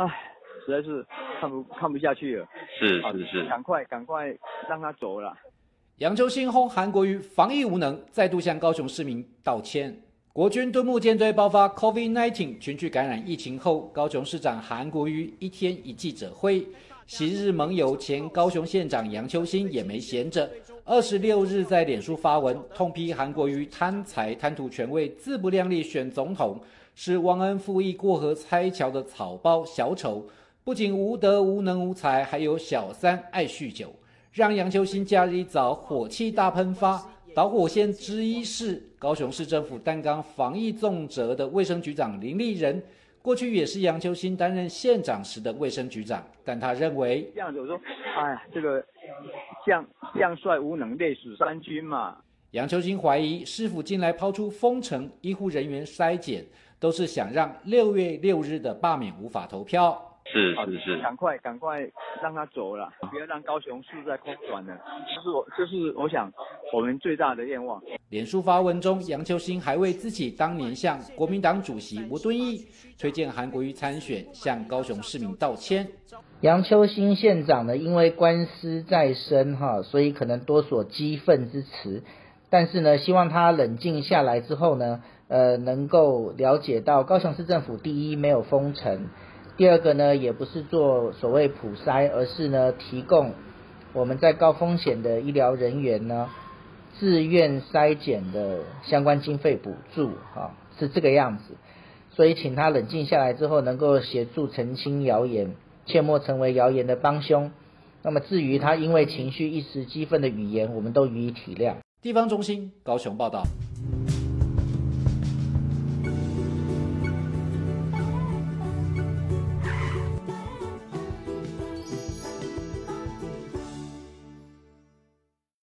唉，实在是看不下去了。 是， 赶快让他走了。 杨秋兴轰韩国瑜防疫无能，再度向高雄市民道歉。国军敦睦舰队爆发 COVID-19 群聚感染疫情后，高雄市长韩国瑜一天一记者会。昔日盟友前高雄县长杨秋兴也没闲着，26日在脸书发文痛批韩国瑜贪财贪图权位，自不量力选总统，是忘恩负义过河拆桥的草包小丑，不仅无德无能无才，还有小三爱酗酒，让杨秋兴假日一早火气大喷发。导火线之一是高雄市政府担纲防疫重责的卫生局长林立人，过去也是杨秋兴担任县长时的卫生局长，但他认为这样子，我说，哎呀，这个将帅无能，累死三军嘛。 杨秋兴怀疑市府近来抛出封城、医护人员筛检，都是想让6月6日的罢免无法投票。 是， 赶快让他走了，不要让高雄市在空转了。这是我想我们最大的愿望。 脸书发文中，杨秋兴还为自己当年向国民党主席吴敦义推荐韩国瑜参选，向高雄市民道歉。 杨秋兴县长呢，因为官司在身所以可能多所激愤之词，但是呢，希望他冷静下来之后呢，能够了解到高雄市政府第一没有封城。第二个呢，也不是做所谓普筛，而是呢提供我们在高风险的医疗人员呢自愿筛检的相关经费补助，是这个样子。所以请他冷静下来之后，能够协助澄清谣言，切莫成为谣言的帮凶。那么至于他因为情绪一时激愤的语言，我们都予以体谅。 地方中心高雄报道。